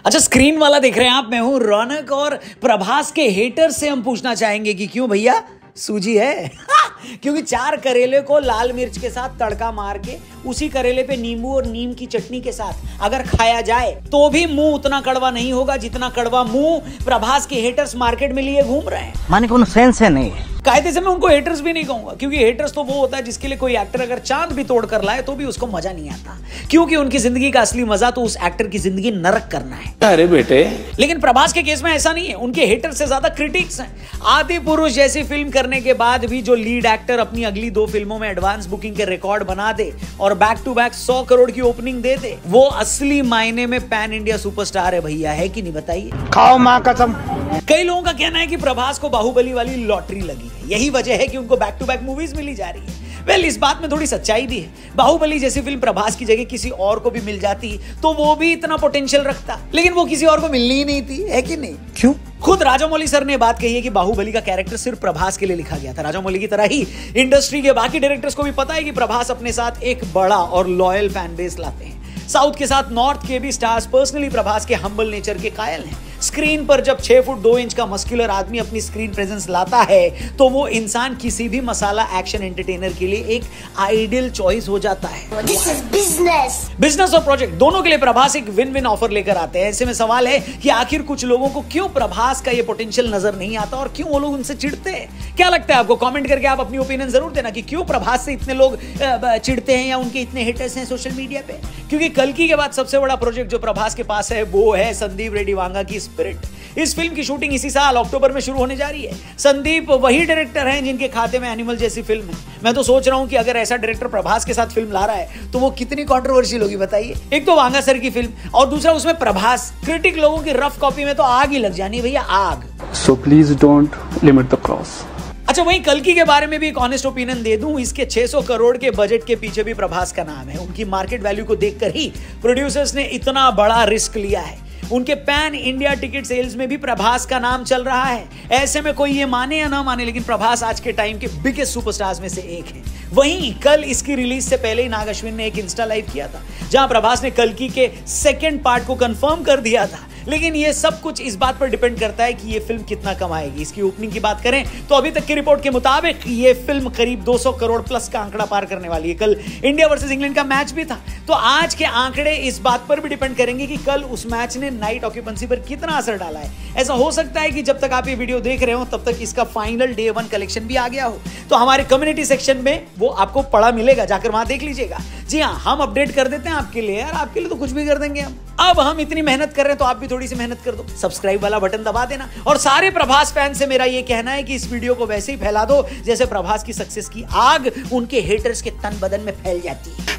अच्छा, स्क्रीन वाला देख रहे हैं आप। मैं हूं रौनक और प्रभास के हेटर से हम पूछना चाहेंगे कि क्यों भैया सूजी है? क्योंकि 4 करेले को लाल मिर्च के साथ तड़का मार के उसी करेले पे नींबू और नीम की चटनी के साथ अगर खाया जाए तो भी मुंह उतना कड़वा नहीं होगा जितना कड़वा मुंह प्रभास के हेटर्स मार्केट में लिए घूम रहे हैं। माने कोनो सेंस है नहीं। कायदे से मैं उनको हेटर्स भी नहीं कहूंगा, क्योंकि हेटर्स तो वो होता है जिसके लिए कोई एक्टर अगर चांद भी तोड़ कर लाए तो भी उसको मजा नहीं आता, क्योंकि उनकी जिंदगी का असली मजा तो उस एक्टर की जिंदगी नरक करना है। अरे बेटे, लेकिन प्रभास के केस में ऐसा नहीं है। उनके हेटर से ज्यादा क्रिटिक्स हैं। आदि पुरुष जैसी फिल्म करने के बाद भी जो लीड एक्टर अपनी अगली 2 फिल्मों में एडवांस बुकिंग के रिकॉर्ड बना दे और बैक टू बैक 100 करोड़ की ओपनिंग दे दे, वो असली मायने में पैन इंडिया सुपरस्टार है भैया, है कि नहीं बताइए? खाओ मां कसम। कई लोगों का कहना है कि प्रभास को बाहुबली वाली लॉटरी लगी है, यही वजह है कि उनको बैक टू बैक मूवीज मिली जा रही है। वेल, इस बात में थोड़ी सच्चाई भी है। बाहुबली जैसी फिल्म प्रभास की जगह किसी और को भी मिल जाती तो वो भी इतना पोटेंशियल रखता, लेकिन वो किसी और को मिलनी ही नहीं थी, है कि नहीं? क्यों? खुद राजामौली सर ने बात कही है कि बाहुबली का कैरेक्टर सिर्फ प्रभास के लिए लिखा गया था। राजामौली की तरह ही इंडस्ट्री के बाकी डायरेक्टर्स को भी पता है कि प्रभास अपने साथ एक बड़ा और लॉयल फैन बेस लाते हैं। साउथ के साथ नॉर्थ के भी स्टार्स पर्सनली प्रभास के हम्बल नेचर के कायल हैं। स्क्रीन पर जब 6 फुट 2 इंच का मस्कुलर आदमी अपनी स्क्रीन प्रेजेंस लाता है तो वो इंसान किसी भी मसाला एक्शन एंटरटेनर के लिए एक आइडियल चॉइस हो जाता है। This is business. बिजनेस और प्रोजेक्ट दोनों के लिए प्रभास एक विन विन ऑफर लेकर आते हैं। ऐसे में सवाल है कि आखिर कुछ लोगों को क्यों प्रभास का ये पोटेंशियल नजर नहीं आता और क्यों वो लोग उनसे चिढ़ते हैं? क्या लगता है आपको? कमेंट करके आप अपनी ओपिनियन जरूर देना कि क्यों प्रभास से इतने लोग चिढ़ते हैं या उनके इतने हेटर्स हैं सोशल मीडिया पे। क्योंकि कल्कि के बाद सबसे बड़ा प्रोजेक्ट जो प्रभास के पास है वो है संदीप रेड्डी वांगा की स्पिरिट। इस फिल्म की शूटिंग इसी साल अक्टूबर में शुरू होने जा रही है। संदीप वही डायरेक्टर हैं जिनके खाते में एनिमल जैसी फिल्म है। मैं तो सोच रहा हूं कि अगर ऐसा डायरेक्टर प्रभास के साथ फिल्म ला रहा है तो वो कितनी कंट्रोवर्शियल होगी बताइए। एक तो वांगा सर की फिल्म और दूसरा उसमें प्रभास। क्रिटिक लोगों की रफ कॉपी में तो आग ही लग जानी भैया, आग। So please don't limit the cross. अच्छा, वहीं कल्कि के बारे में भी एक ऑनेस्ट ओपिनियन दे दूं। इसके 600 करोड़ के बजट के पीछे भी प्रभास का नाम है। उनकी मार्केट वैल्यू को देखकर ही प्रोड्यूसर्स ने इतना बड़ा रिस्क लिया है। उनके पैन इंडिया टिकट सेल्स में भी प्रभास का नाम चल रहा है। ऐसे में कोई ये माने या ना माने, लेकिन प्रभास आज के टाइम के बिगेस्ट सुपरस्टार्स में से एक है। वहीं कल इसकी रिलीज से पहले ही नाग अश्विन ने एक इंस्टा लाइव किया था जहां प्रभास ने कल्कि के 2nd पार्ट को कंफर्म कर दिया था। लेकिन ये सब कुछ इस बात पर डिपेंड करता है कि ये फिल्म कितना कमाएगी। इसकी ओपनिंग की बात करें तो अभी तक की रिपोर्ट के मुताबिक ये फिल्म करीब 200 करोड़ प्लस का आंकड़ा पार करने वाली है। कल इंडिया वर्सेस इंग्लैंड का मैच भी था, तो आज के आंकड़े इस बात पर भी डिपेंड करेंगे कि कल उस मैच ने नाइट ऑक्यूपेंसी पर कितना असर डाला है। ऐसा हो सकता है कि जब तक आप ये वीडियो देख रहे हो तब तक इसका फाइनल डे 1 कलेक्शन भी आ गया हो, तो हमारे कम्युनिटी सेक्शन में वो आपको पड़ा मिलेगा, जाकर वहां देख लीजिएगा। जी हाँ, हम अपडेट कर देते हैं आपके लिए यार, आपके लिए तो कुछ भी कर देंगे हम। अब हम इतनी मेहनत कर रहे हैं तो आप भी थोड़ी सी मेहनत कर दो, सब्सक्राइब वाला बटन दबा देना। और सारे प्रभास फैन से मेरा ये कहना है कि इस वीडियो को वैसे ही फैला दो जैसे प्रभास की सक्सेस की आग उनके हेटर्स के तन बदन में फैल जाती है।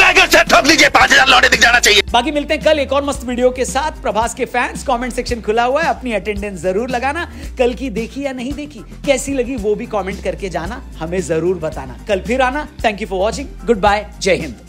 ठोक लीजिए, 5000 लौटे दिख जाना चाहिए। बाकी मिलते हैं कल एक और मस्त वीडियो के साथ। प्रभास के फैंस कमेंट सेक्शन खुला हुआ है, अपनी अटेंडेंस जरूर लगाना। कल की देखी या नहीं देखी, कैसी लगी वो भी कमेंट करके जाना, हमें जरूर बताना। कल फिर आना। Thank you for watching. Good bye, जय हिंद।